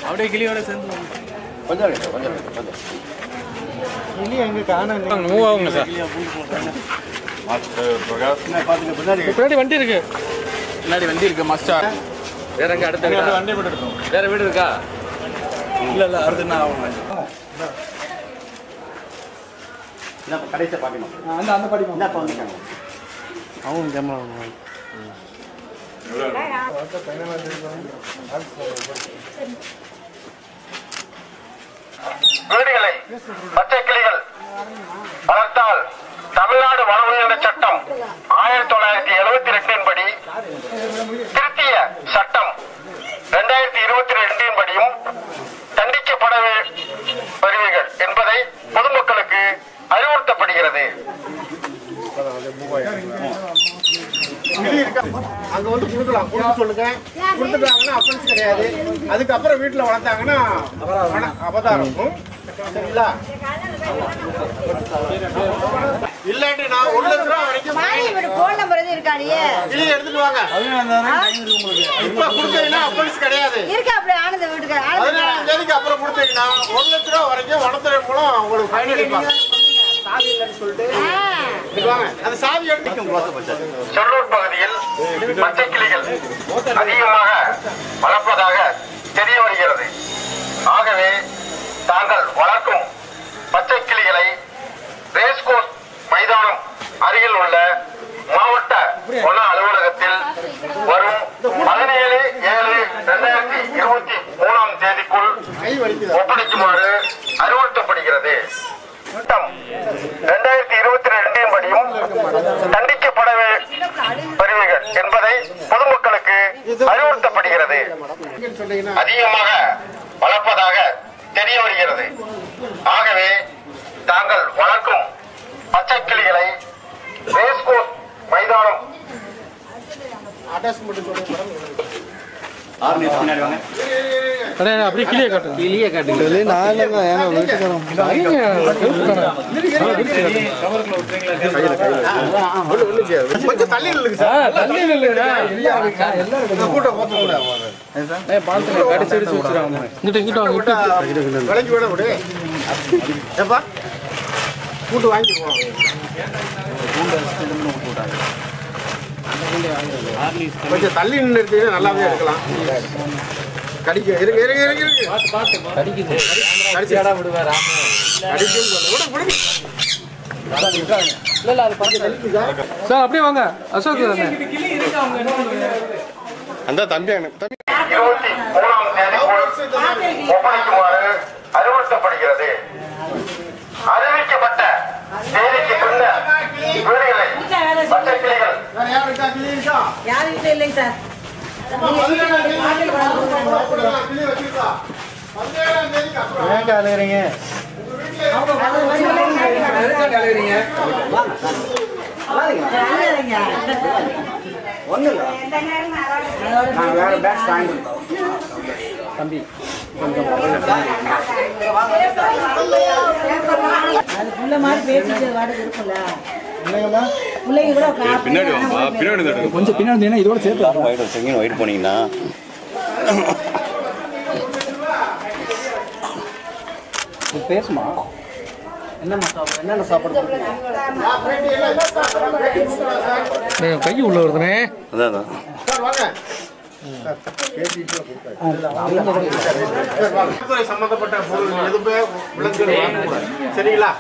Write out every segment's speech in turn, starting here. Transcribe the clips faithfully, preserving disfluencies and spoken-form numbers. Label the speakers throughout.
Speaker 1: அப்படியே கிளியோட சேர்ந்து
Speaker 2: கொஞ்சம் கொஞ்சம் கொஞ்சம்
Speaker 1: கிளி எங்க காணோம் மூவ் ஆகுங்க சார். பின்னாடி வண்டி இருக்கு, பின்னாடி வண்டி இருக்கு மாஸ்டர்.
Speaker 2: வேற எங்க அடுத்த வீடு
Speaker 1: வண்டி போட்டு இருக்கோம்.
Speaker 2: வேற வீடு இருக்கா?
Speaker 1: இல்ல இல்ல அடுத்து என்ன ஆகும்?
Speaker 2: என்ன கடைசியா பாக்கணும்.
Speaker 1: அந்த அந்த படி
Speaker 2: என்ன பண்ணிட்டாங்க
Speaker 1: அவங்க கேமரா
Speaker 3: வீடுகளை பச்சை கிளிகள் வளர்த்தால் தமிழ்நாடு வன உயிரின சட்டம் ஆயிரத்தி தொள்ளாயிரத்தி எழுபத்தி ரெண்டின் படி திருத்திய சட்டம் இரண்டாயிரத்தி இருபத்தி ரெண்டின் படியும் தண்டிக்கப்பட வருவீர்கள் என்பதை பொதுமக்களுக்கு அறிவுறுத்தப்படுகிறது.
Speaker 4: அங்க வந்து கொடுக்கலாம், கொடுக்க சொல்லுங்க. கொடுத்துட்டாங்கன்னா அஃபென்ஸ் கிடையாது. அதுக்கப்புறம் வீட்டுல வளர்த்தாங்கன்னா அபதாரம். சரிங்களா? இல்லாட்டி நான் ஒரு லட்சம் ரூபாய் வரைக்கும்
Speaker 5: போன் நம்பர் எதுவும் இருக்காடியே
Speaker 4: கிளி எடுத்துட்டு வாங்க. இப்ப கொடுத்தீங்கன்னா அஃபென்ஸ் கிடையாது.
Speaker 5: இருக்கா அப்படி ஆனந்த வீட்டுக்கு
Speaker 4: பதினேழாம் தேதிக்கு அப்புறம் கொடுத்தீங்கன்னா ஒரு லட்சம் ரூபாய் வரைக்கும் வனத்துறை மூலம் உங்களுக்கு ஃபைன் அடிப்பாங்க. சாவி இல்லைன்னு சொல்லிட்டு அந்த சாவி
Speaker 3: செல்லூர் பகுதியில் பச்சை கிளிகள் அதிகமாக வளர்ப்பதாக தெரிய வருகிறது. ஆகவே தாங்கள் வளர்க்கும் பச்சை கிளிகளை ரேஸ்கோர்ஸ் மைதானம் அருகில் உள்ள மாவட்ட வன அலுவலகத்தில் வரும் பதினேழு ஏழு இரண்டாயிரத்தி இருபத்தி மூணாம் தேதிக்குள் ஒப்படைக்குமாறு அறிவுறுத்தப்படுகிறது. சட்டம் இரண்டாயிரத்தி இருபத்தி ரெண்டின் படியும் தண்டிக்கப்பட வருவீர்கள் என்பதை பொதுமக்களுக்கு அறிவுறுத்தப்படுகிறது. அதிகமாக வளர்ப்பதாக தெரிய வருகிறது. ஆகவே தாங்கள் வளர்க்கும் பச்சை கிளிகளை ரேஸ்கோர்ஸ் மைதானம்
Speaker 1: அப்படியே கிளியை காட்டு, கிளியை காட்டுங்க.
Speaker 4: கொஞ்சம் தள்ளி நில்லுங்க சார். தள்ளி நில்லுங்க. கூட்டம்
Speaker 1: கடிச்சு அடிச்சு வச்சுருவாங்க. இங்கிட்ட இங்கிட்ட வாங்க,
Speaker 4: விளங்கி விட விடு. ஏப்பா கூட்டு வாங்கிக்குவோம். கொஞ்சம் தள்ளி நின்று எடுத்தீங்கன்னா நல்லாவே எடுக்கலாம். கடிக்க இருக்கு இருக்கு இருக்கு இருக்கு
Speaker 1: கடிக்குது.
Speaker 4: கடிச்சா விடுவாரா? கடிக்கும் விடு விடு.
Speaker 1: இல்ல இல்ல அது பார்த்து சார் அப்படியே வாங்க. அசோக்
Speaker 4: அந்த தம்பி தம்பி
Speaker 3: இருபத்தி மூணாம் தேதிக்குள் ஒப்படைக்குமாறு அறிவுறுத்தப்படுகிறது. அறிவிக்கப்பட்ட தேதிக்கு பின்னர் வீடுகளை பச்சை கிளிகள்
Speaker 5: யாருக்கிட்ட இல்லைங்க சார்.
Speaker 1: ஏன் அழுகிறீங்க? தம்பி கொஞ்சம் பின்னாடி இதோட சேர்த்து
Speaker 2: ஒயிட் போனீங்கன்னா
Speaker 1: பேசுமா. என்னம்மா சாப்பிடு, என்னென்ன சாப்பாடு கை உள்ள வருதுனே.
Speaker 2: அதான்
Speaker 4: சம்பந்தப்பட்ட பொருள் எதுவுமே விலங்குகள் சரிங்களா?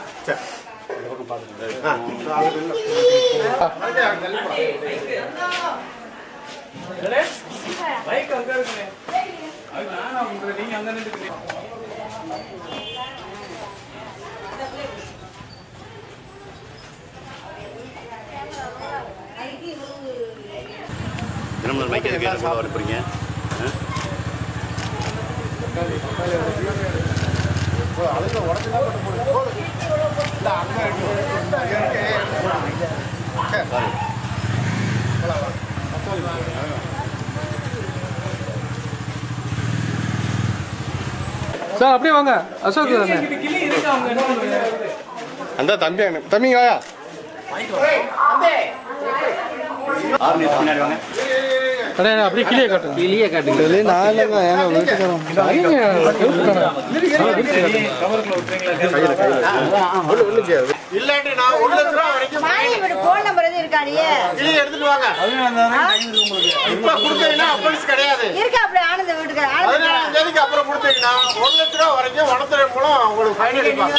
Speaker 2: திருமணம் மைக் எதுக்கு வர போறீங்க?
Speaker 1: சார் அப்படியே வாங்க. அசோக்
Speaker 4: அந்த தம்பி தம்பிங்க
Speaker 2: ஆறு நிமிஷம் முன்னாடி வாங்க.
Speaker 1: அண்ணே அப்படியே கிளியே காட்டுங்க.
Speaker 6: கிளியே காட்டுங்க. நான் இல்லைங்க, ஏன்னா வீட்டுக்காரன்
Speaker 4: இல்லாட்டி நான் ஒரு லட்ச ரூபா வரைக்கும்
Speaker 5: மானிய வீடு போன் நம்பர் எதுவும் இருக்காடியே
Speaker 4: கிளி எடுத்துட்டு வாங்க. இப்ப கொடுத்தீங்கன்னா அஃபென்ஸ் கிடையாது.
Speaker 5: இருக்கா அப்படி ஆனந்த வீட்டுக்கு ஆனந்த
Speaker 4: பதினேழாம் தேதிக்கு அப்புறம் கொடுத்தீங்கன்னா ஒரு லட்ச ரூபா வரைக்கும் வனத்துறை மூலம் உங்களுக்கு ஃபைன் அடிப்பாங்க.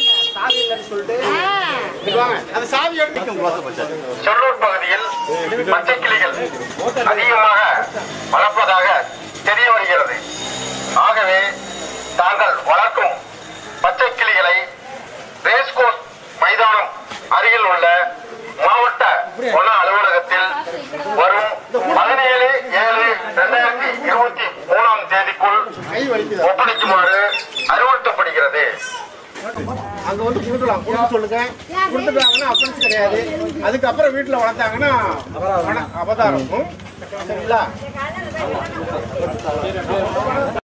Speaker 4: அந்த சாவி எடுத்து
Speaker 3: செல்லூர் பகுதியில் பச்சை கிளிகள் அதிகமாக வளர்ப்பதாக தெரிய வருகிறது. ஆகவே தாங்கள் வளர்க்கும் பச்சை கிளிகளை ரேஸ்கோர்ஸ் மைதானம் அருகில் உள்ள மாவட்ட வன அலுவலகத்தில் வரும் பதினேழு ஏழு இரண்டாயிரத்தி இருபத்தி மூணாம் தேதிக்குள் ஒப்படைக்குமாறு அறிவுறுத்தப்படுகிறது.
Speaker 4: அங்க வந்து கொடுக்கலாம், கொடுக்க சொல்லுங்க. கொடுத்துட்டாங்கன்னா அஃபென்ஸ் கிடையாது. அதுக்கப்புறம் வீட்டுல வளர்த்தாங்கன்னா அபதாரம். சரிங்களா?